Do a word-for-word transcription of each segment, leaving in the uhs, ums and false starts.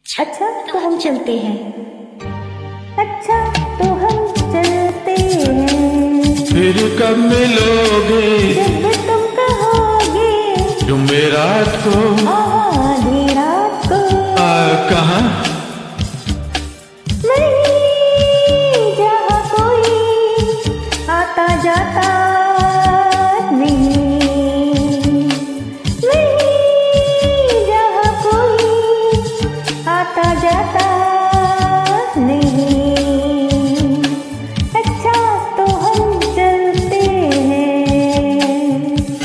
अच्छा तो हम चलते हैं। अच्छा तो हम चलते हैं। फिर कब मिलोगे? जब तुम कहोगे। जुमेरात को। आधी रात को। कहाँ? नहीं जहाँ कोई आता जाता नहीं। नहीं जहाँ कोई आता जाता नहीं। अच्छा तो हम चलते हैं।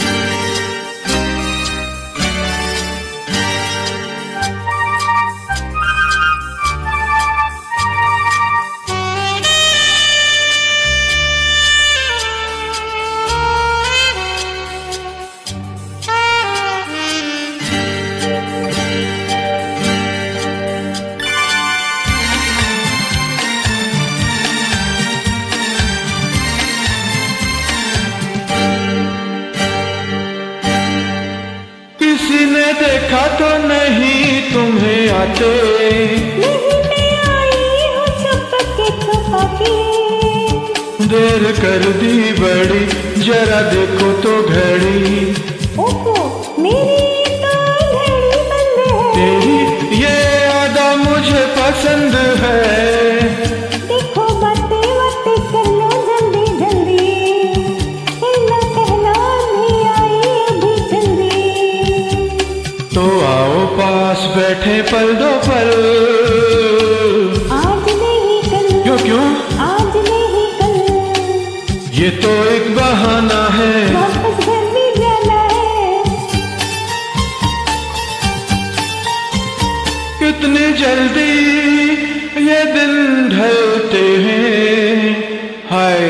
किसी ने देखा तो नहीं तुम्हें आते? नहीं मैं आई हूँ छुप के छुपा के। देर कर दी बड़ी, जरा देखो तो घड़ी। ओहो मेरी तो घड़ी बंद है। तेरी ये आदा मुझे पसंद है। देखो बातें बातें कर लो जल्दी जल्दी। कहना कहना नहीं आई अभी जल्दी। तो आओ पास बैठे पल दो पल। आज नहीं कल। क्यों क्यों? आज नहीं कल। ये तो एक बहाना है। वापस घर भी जाना है। कितनी जल्दी ये दिन ढलते हैं। हाय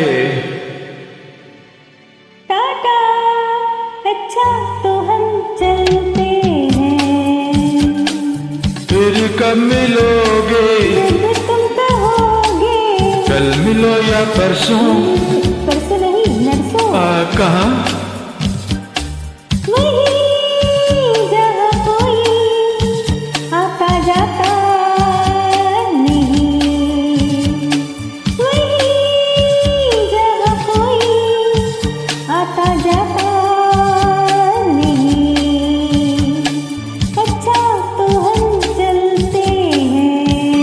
टाटा। अच्छा तो हम चलते हैं। फिर कब मिलोगे? जब तुम कहोगे। कल मिलो या परसों? परसों नहीं नरसों। आ, कहाँ? वहीं जहाँ कोई आता जाता नहीं। वहीं जहाँ कोई आता जाता नहीं। अच्छा तो हम चलते हैं।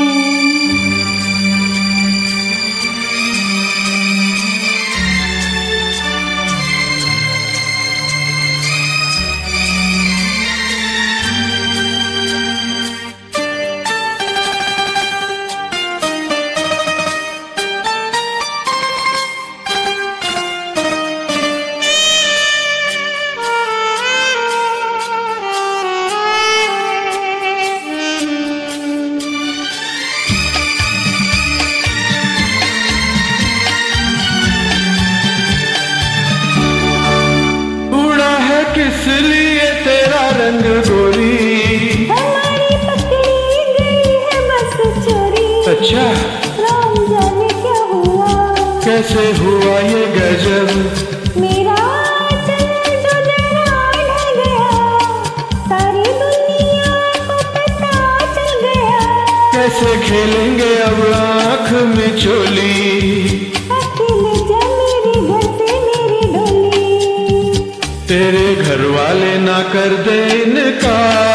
किस लिए तेरा रंग गोरी? हमारी पकड़ी गई है बस चोरी। अच्छा राम जाने क्या हुआ। कैसे हुआ ये गजब? मेरा चल जो जरा ढल गया। सारी दुनिया को पता चल गया। कैसे खेलेंगे अब आँख में चोली? अकेले जा मेरे घर से मेरी डोली। तेरे घर वाले ना कर दे इनकार।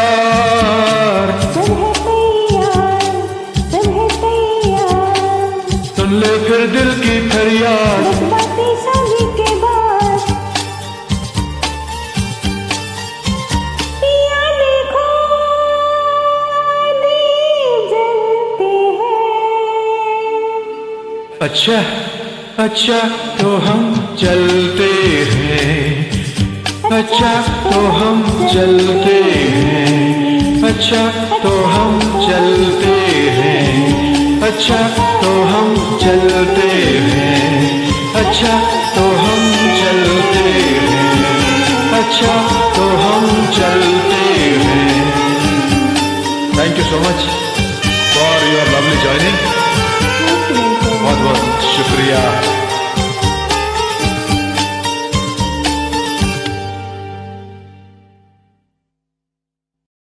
सब है तैयार सब है तैयार। सुन ले फिर दिल की फरियाद। बस बातें शादी के बाद। पिया देखो दीप जलते हैं। अच्छा अच्छा तो हम चलते हैं। अच्छा तो हम चलते हैं। अच्छा तो हम चलते हैं। अच्छा तो हम चलते हैं। अच्छा तो हम चलते हैं। अच्छा तो हम चलते हैं। Thank you so much for your lovely joining. बहुत बहुत शुक्रिया।